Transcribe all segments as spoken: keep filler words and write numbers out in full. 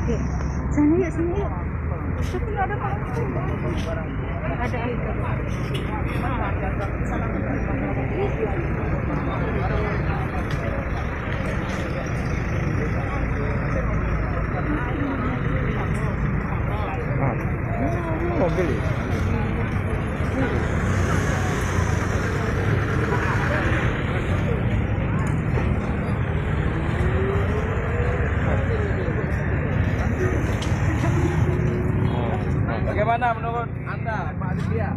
Oke, sana yuk, sini yuk. Tapi nggak ada orang. Ada itu. Ah, ini mobil. Bagaimana menurut Anda, Pak Aditya?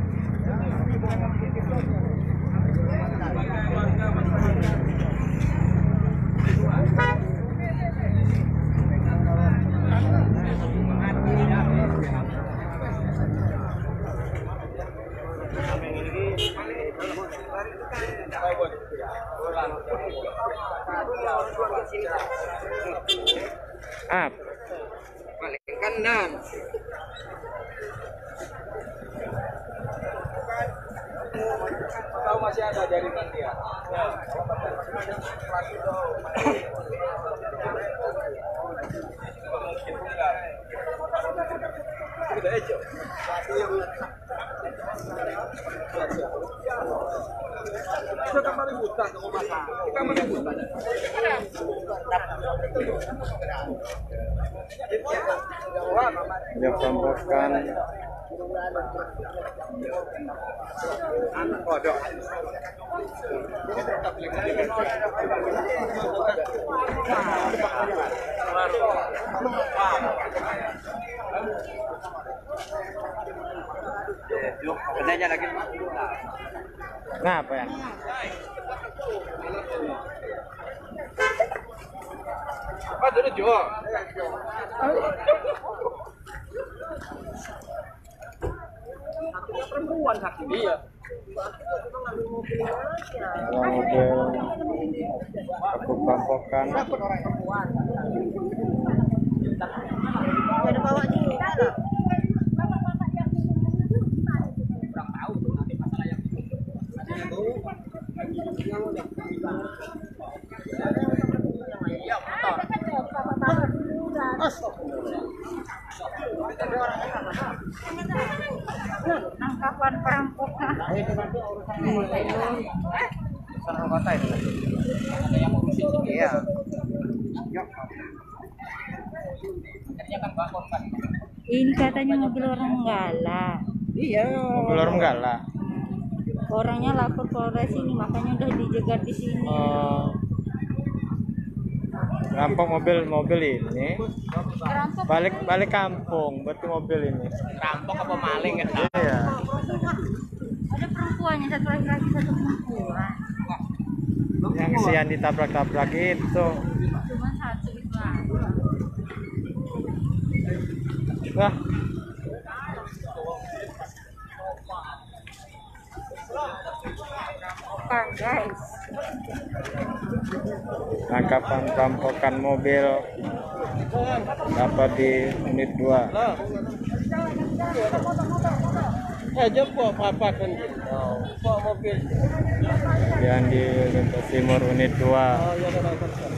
Up. Balik kanan. Tahu masih ada jaringan dia. Sudah aja. Kita kemarin hutan ke rumah. Kita kemarin hutan. Dia perampokan. Kodok. Kenanya lagi. Ngapa ya? Ah, dulu jual. Perempuan sakit. Iya. Mobil aku perampokan. Ada bawa juga loh. Kurang tahu tuh nanti masalah yang itu. Iya, motor. Nangkapan perampokan. Sana kota itu. Ada yang ngurusin sini. Iya. Ternyata kan bakon kan. Ini katanya mobil orang galak. Iya. Mobil orang galak. Orangnya lapor Polres ini, makanya udah dijegat di sini. Oh. Rampok mobil mobil ini. Perampok Balik balik kampung, berarti mobil ini. Rampok apa maling kan? Iya. ada perempuannya, satu laki-laki satu perempuan. Yang si yang ditabrak-tabrak itu. Cuma satu itu aja. Wah. Kan guys. Tangkapan perampokan mobil dapat di unit dua. Eh, jemput apa kan? Oh, bawa mobil. Yang di Lintas Timur unit dua. Oh, iya ada kan.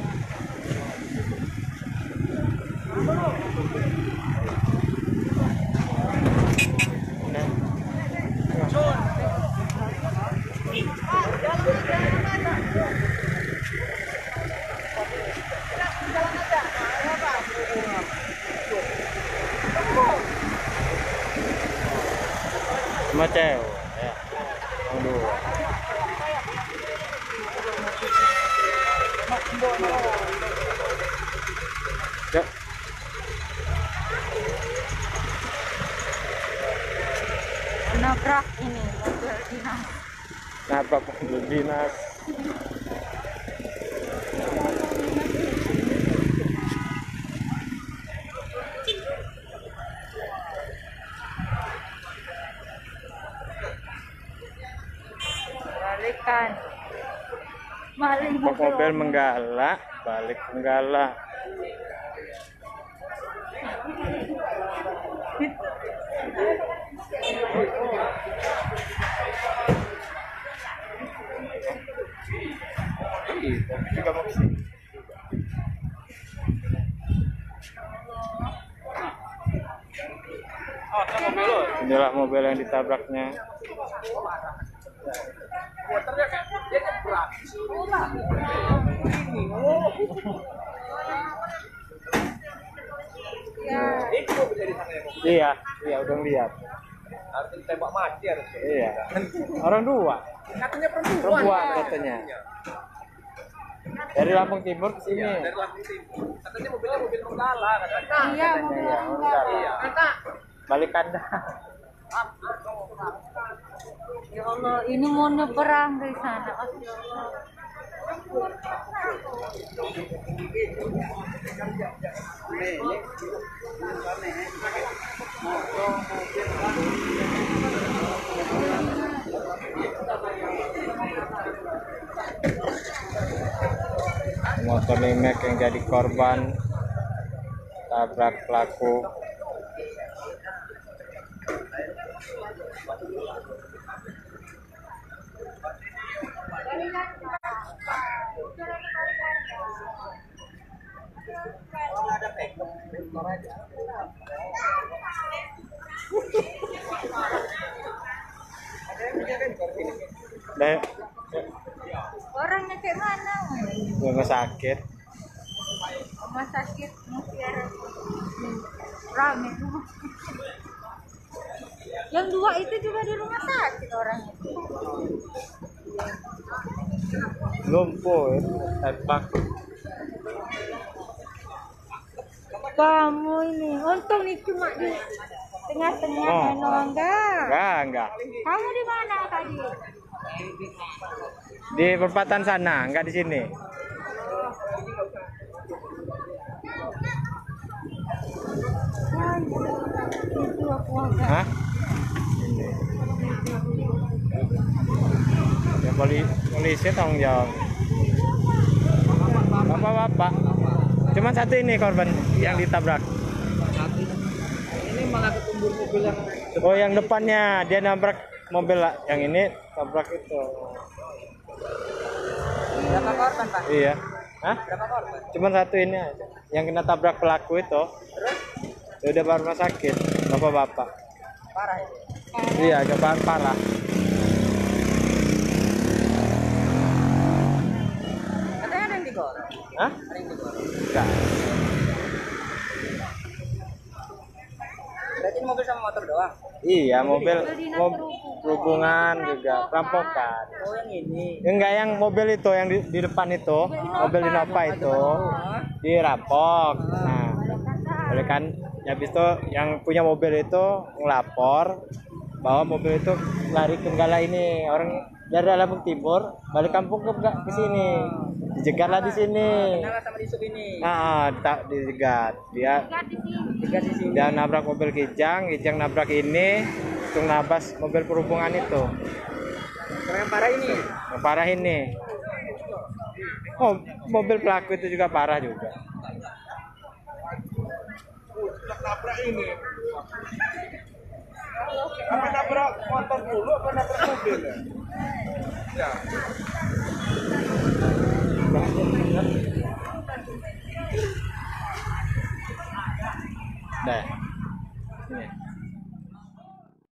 Sama cewek ya. Aduh. Ya. Nabrak ini mobil dinas. Nabrak mobil dinas. Balikan. Maling Mobil, mobil menggalak, balik menggalak. Juga mau kesini. Inilah mobil yang ditabraknya. Iya, iya udah lihat. Harus ditembak mati harusnya. Iya. Orang dua. Katanya perempuan. Perempuan katanya. Dari Lampung Timur ke sini. Dari Lampung Timur. Katanya mobilnya mobil Menggala katanya. Iya, mobil Iya, enggak. Iya. Balik kandang. Ya Allah, ini mau nyeberang dari sana. Ya Allah. Motor Nimek yang jadi korban tabrak pelaku. Deh, Orangnya kayak mana? rumah sakit. Rumah sakit Mutiara. Rame tuh. Yang dua itu juga di rumah sakit orangnya. Lumpuh, tembak. Kamu ini, untung nih cuma di tengah-tengah Oh. oh. enggak. Enggak, enggak. Kamu di mana tadi? Di perempatan sana, enggak di sini. Ya, itu aku agak. Hah? Ya poli polisi tanggung jawab. Bapak-bapak. Cuman satu ini korban yang ditabrak. Ini malah ketumbur mobil yang Oh, yang depannya dia nabrak mobil lah. Yang ini tabrak itu. berapa korban, Pak? Iya. Hah? Berapa korban? Cuman satu ini aja. Yang kena tabrak pelaku itu. Dia udah bawa rumah sakit. Bapak-bapak. Parah ya? Iya, agak par- parah. Katanya ada yang digoreng. Hah? Ada yang digoreng. Enggak. Berarti ini mobil sama motor doang? Iya, mobil dinas mobil perhubungan juga perampokan. Oh, yang ini. Enggak, yang mobil itu yang di, di depan itu, mobil Innova itu dirampok. Nah, oleh kan habis itu yang punya mobil itu ngelapor bahwa mobil itu lari ke Tenggala ini. Orang dari Lampung Timur balik kampung ke ke sini. Dijegatlah di sini. Kenal sama di sub ini. Ah, tak dijegat. Dia Enggak di sini. Tiga di sini. dia nabrak mobil Kijang, Kijang nabrak ini, itu nabas mobil perhubungan itu. Kalau yang parah ini. Yang parah ini. Oh, mobil pelaku itu juga parah juga. Nabrak ini. Apa nabrak motor dulu apa nabrak mobil? Ya. Dah. Ini.